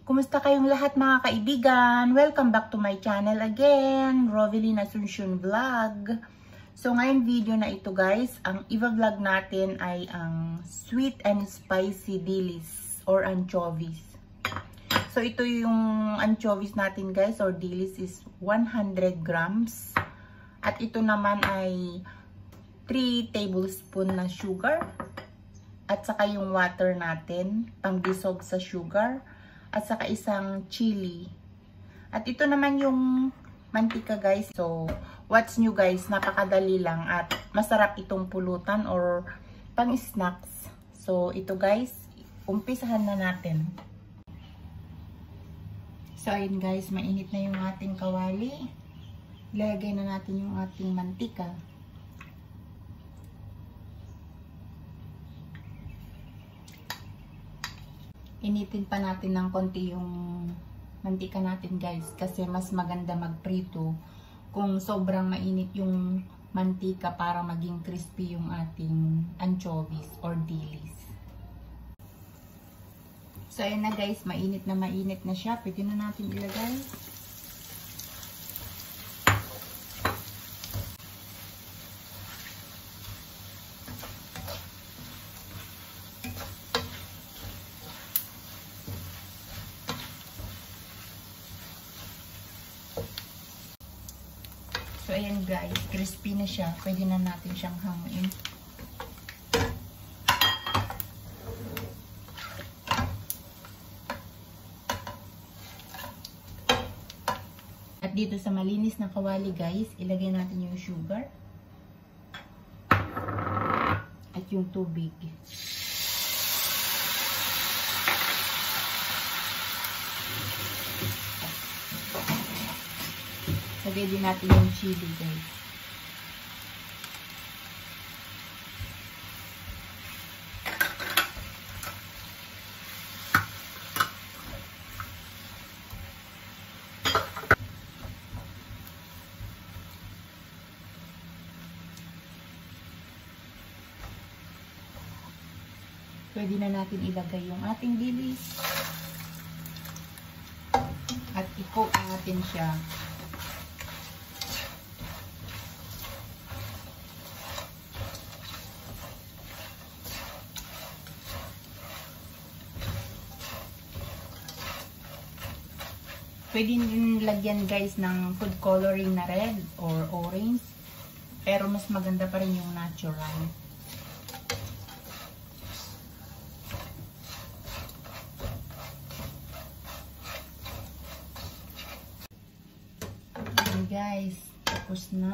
Kumusta kayong lahat mga kaibigan? Welcome back to my channel again, Rovelyn Asuncion Vlog. So ngayon video na ito guys, ang i-vlog natin ay ang sweet and spicy dilis or anchovies. So ito yung anchovies natin guys or dilis is 100 grams. At ito naman ay 3 tablespoon na sugar. At saka yung water natin, pang dissolve sa sugar. At saka isang chili. At ito naman yung mantika guys. So, what's new guys? Napakadali lang at masarap itong pulutan or pang snacks. So, ito guys, umpisahan na natin. So, ayun guys, mainit na yung ating kawali. Ilagay na natin yung ating mantika. Initin pa natin ng konti yung mantika natin guys kasi mas maganda magprito kung sobrang mainit yung mantika para maging crispy yung ating anchovies or dilis. So ayun na guys, mainit na siya. Pwede na natin ilagay. So, ayan guys, crispy na siya. Pwede na natin siyang hanguin. At dito sa malinis na kawali guys, ilagay natin yung sugar. At yung tubig. Lagay din natin yung chili guys. Pwede na natin ilagay yung ating dilis. At i-coat natin siya. Pwede din lagyan guys ng food coloring na red or orange. Pero mas maganda pa rin yung natural. Okay guys, tapos na.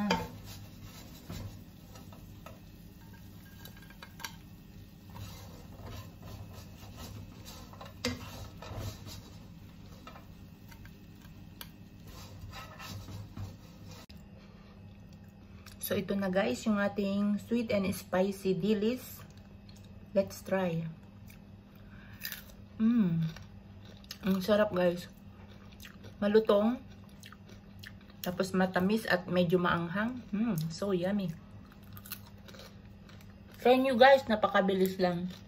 So, ito na guys, yung ating sweet and spicy dilis. Let's try. Ang sarap guys. Malutong. Tapos matamis at medyo maanghang. So yummy. Try nyo guys, napakabilis lang.